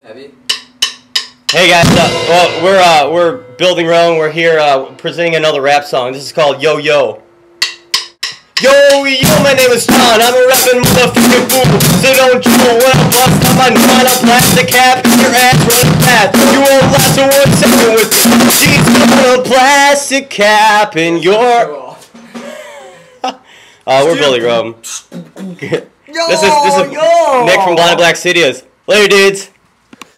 Heavy. Hey guys, well we're building Rome. We're here presenting another rap song. This is called Yo Yo. Yo yo, my name is Jon. I'm a rapping motherfucking fool. So don't you when I bust on my mind, I'll blast the cap in your ass running fast. You won't last a 1 second with me. She's got a plastic cap in your. We're building Rome. This is Nick from Blind Black Studios. Later, dudes.